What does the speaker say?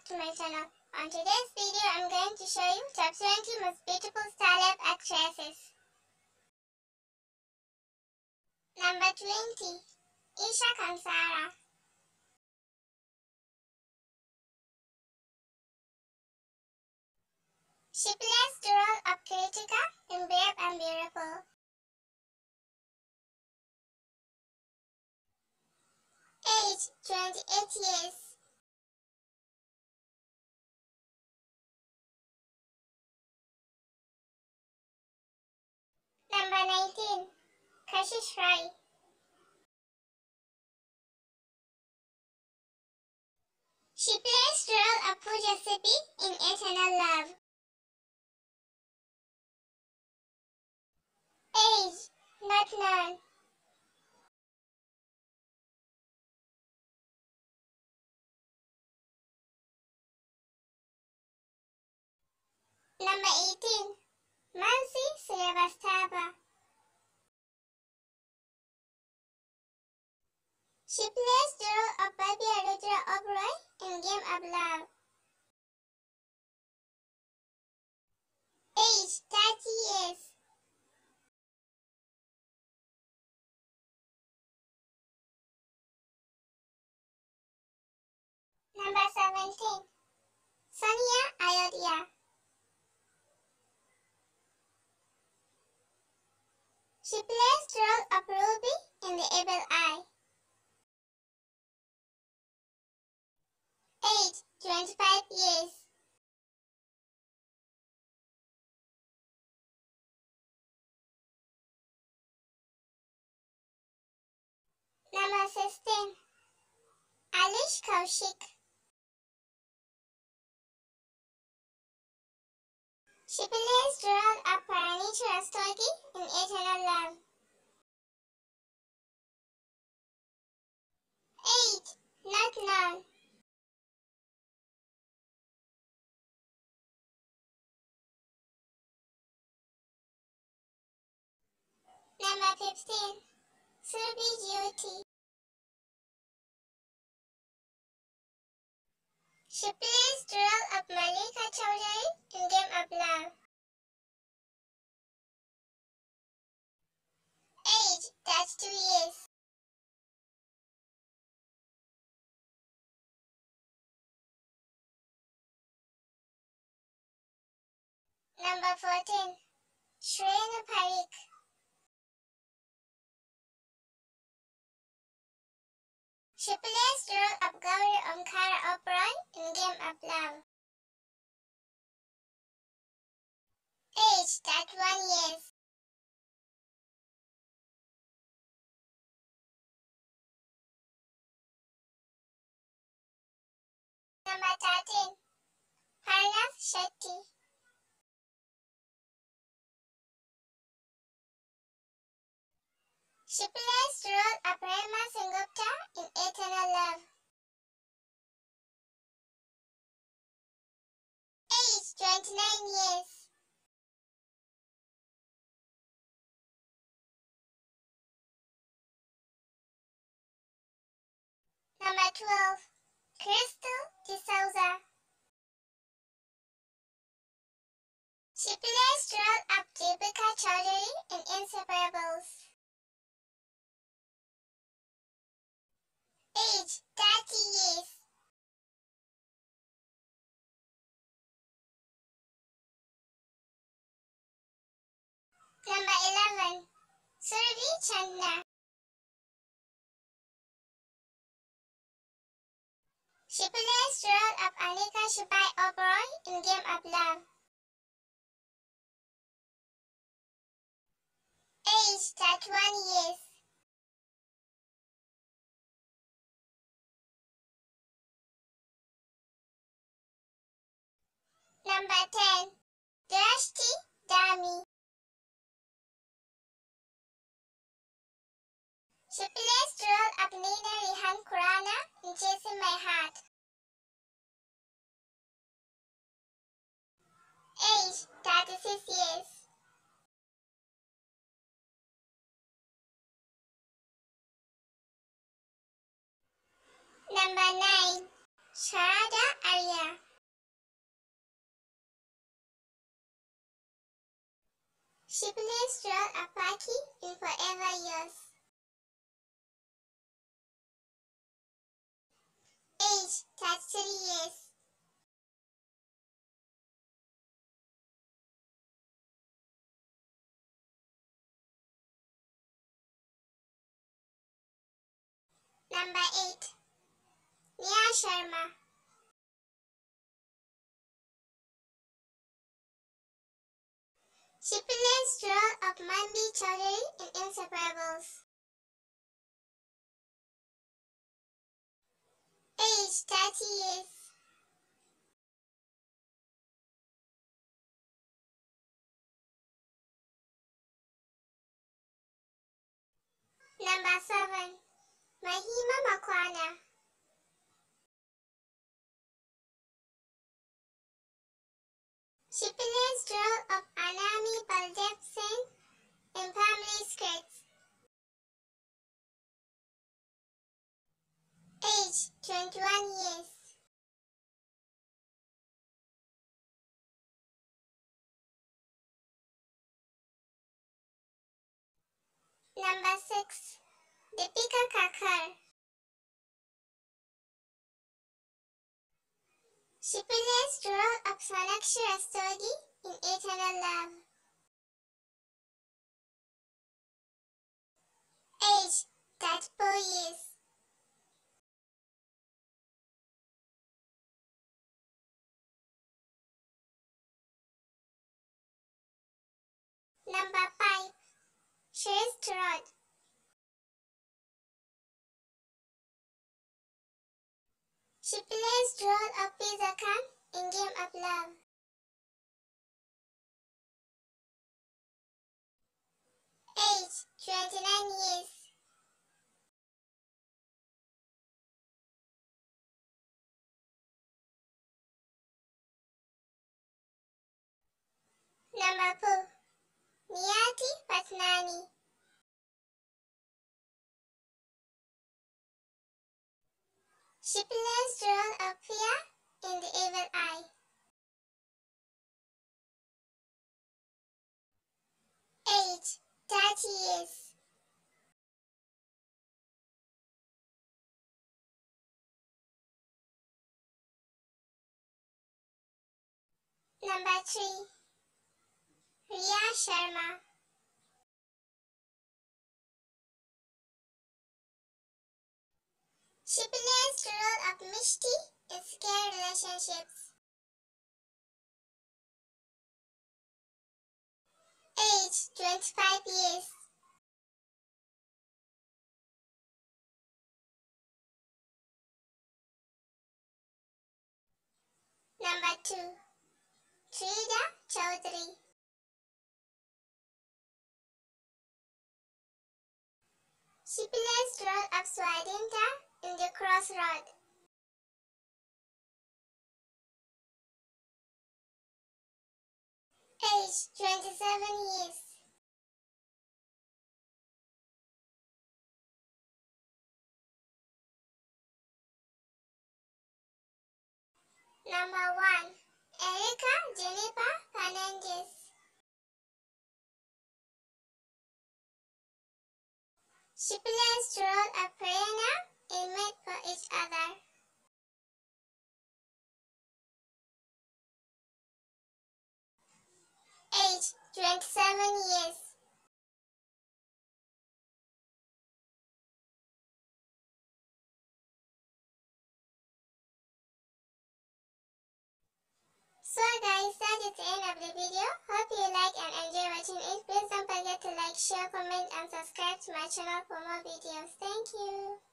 back to my channel. On today's video, I'm going to show you top 20 most beautiful startup actresses. Number 20. Isha Kansara. She plays the role of Kritika in Brave and Beautiful. Age 28 years. Number 19. Kashish Rai. She plays the role of Pooja Sippy in Eternal Love. Age not known. Number 18. Mansi Srivastava. She plays the role of Baby Arudra Oberoi in Game of Love. Age 30 years. Number 17. Sonia Ayodhya. She plays the role of Ruby in The Evil Eye. Age 25 years. Number 16. Alish Kaushik. She plays the role of Paranich Rastogi in Eternal Love. Age not known. Number 15. Surabhi Jyoti. She plays the role of Malika Chowdhury in Game of Love. Age 32 years. Number 14. Shrenu Parikh. She plays the role of Gauri Omkara Oberoi in Game of Love. Age 31 years. Number 13. Parnav Shetty. She plays the role of Rema Sengupta in Eternal Love. Age 29 years. Number 12. Crystal D'Souza. She plays the role of Deepika Chowdhury in Inseparables. Age 30 years. Number 11. Surabhi Chandna. She plays the role of Anika Shibai Oberoi in Game of Love. Age 31 years. Number 10. Drashti Dami. She plays the role of Nina Rihan Khurana in Chasing My Heart. Age 36 years. Number 9. Sharada Arya. She plays role of Paki in Forever Yours. Age 33 years. Number 8. Nia Sharma. She plays role of Manvi Chaudhary in Inseparables. Age 30 years. Number 7. Mahima Makwana. She plays role of Anami Baldev Singh in Family Skirts. Age 21 years. Number 6. Deepika Kakkar. She plays the role of Sonakshi Rastogi in Eternal Love. Age 34 years. Number 5. Shreya Rod. She plays the role of Fiza Khan in Game of Love. Age 29 years. Number 4. Niyati Patnani. She plays the role of Pia in The Evil Eye. Age 30 years. Number 3. Riya Sharma. She plays the role of Mishti in Scare Relationships. Age 25 years. Number 2. Trida Chaudhary. She plays the role of Swadhinta in The Crossroad. Age 27 years. Number 1. Erica Jennifer Fernandez. She plays the role of Prerna in Made for Each Other. Age 27 years. So guys, that is the end of the video. Hope you like and enjoy watching it. Please don't forget to like, share, comment and subscribe to my channel for more videos. Thank you.